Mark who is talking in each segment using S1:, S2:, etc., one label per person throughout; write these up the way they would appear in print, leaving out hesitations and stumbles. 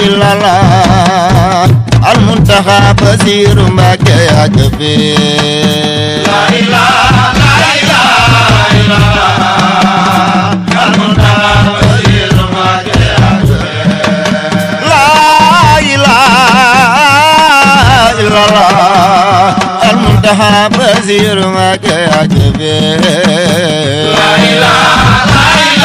S1: illallah al muntaxa Basiru Mbàkke yàgg fi la ilaha illallah al muntaxa Basiru Mbàkke yàgg fi la ilaha illallah al muntaxa Basiru Mbàkke yàgg fi la ilaha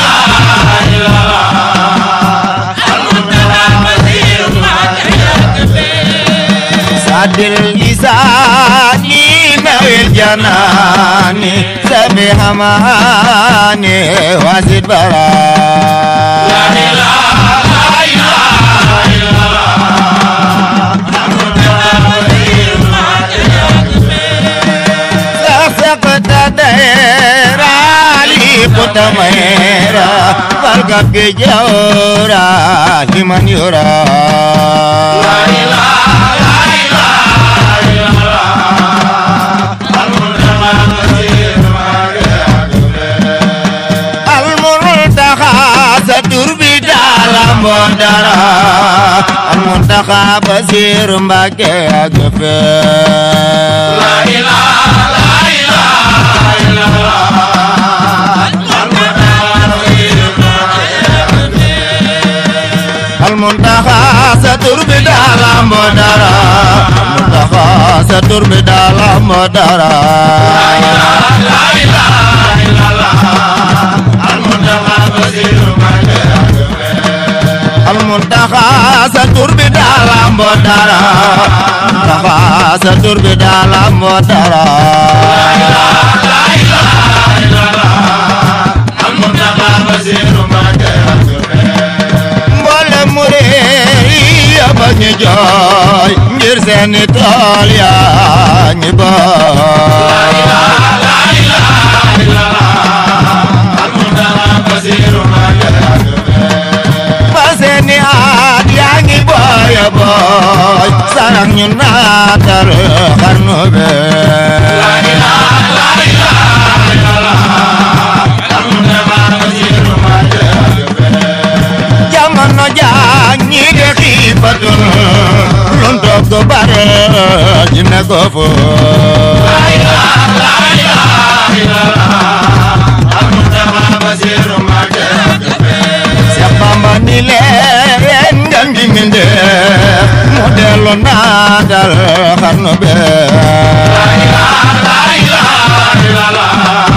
S1: sadil lisani nawil janani sabi hamani wasid bara la ilaha illallah sakta daira li putamera wargab ge jawra liman yura la ilaha Modara al muntaxa Basiru Mbàkke yàgg fi la ilaha illallah al muntaxa sa tur bi daala modara al muntaxa sa tur bi daala modara la ilaha illallah al muntaxa Basiru Mbàkke al muntaxa sa tur bi daala modara muntaxa sa tur bi daala modara la ilaha illallah al muntaxa Basiru Mbàkke mboolem murid yi ba ñu jooy ngir seeni tool yaa ñu booy la ilaha illallah al muntaxa Basiru Mbàkke seeni at yaa ngi booy booy sarax ñu naatal xarnu be la ilaha illallah al muntaxa Basiru Mbàkke jamono jaa ñi de xiifatul lun toog bare ji ne ko fu la ilaha illallah al muntaxa Basiru Mbàkke Bamba ni leen ngam gi mindeef mu dellu naatal xarnu be la ilaha illallah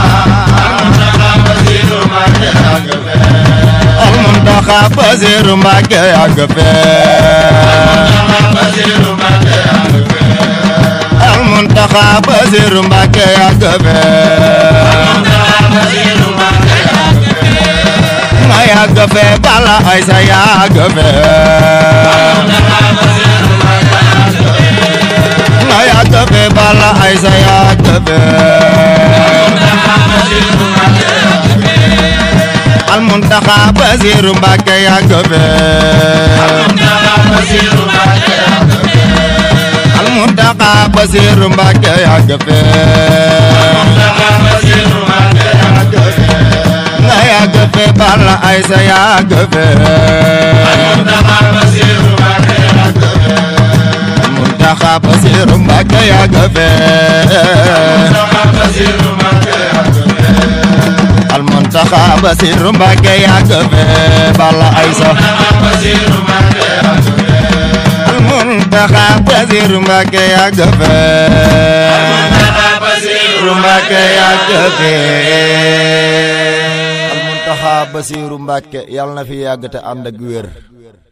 S1: al muntaxa Basiru Mbàkke yàgg fi al muntaxa Basiru Mbàkke yàgg fi yàgg fe bala ay sa yàgg fe nga yàgg fe bala ay sa yàgg fe al muntaxa Basiru Mbàkke yàgg fe al muntaxa Basiru Mbàkke yàgg fe nga yàgg fe bala ay sa yàgg fe muntaxa Basiru Mbàkke yàgg fe al muntaxa Basiru Mbàkke yàgg fe bala ay sa al muntaxa Basiru Mbàkke yàgg fe Basiru Mbàkke yàgg fe Basiru Mbàkke yàlla na fi yàgg te ànd ak wér